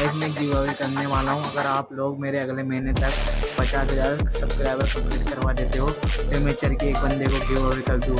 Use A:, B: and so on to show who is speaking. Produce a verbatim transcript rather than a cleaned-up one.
A: Guys मैं give away करने वाला हूँ। अगर आप लोग मेरे अगले महीने तक पचास हज़ार सब्सक्राइबर कंप्लीट करवा देते हो तो मैं चल के एक बंदे को गिव अवे कर दूँ।